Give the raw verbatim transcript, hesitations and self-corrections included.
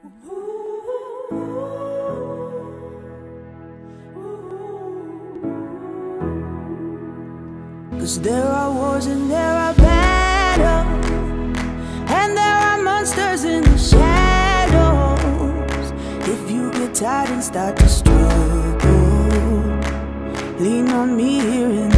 Cause there are wars and there are battles, and there are monsters in the shadows. If you get tired and start to struggle, lean on me here and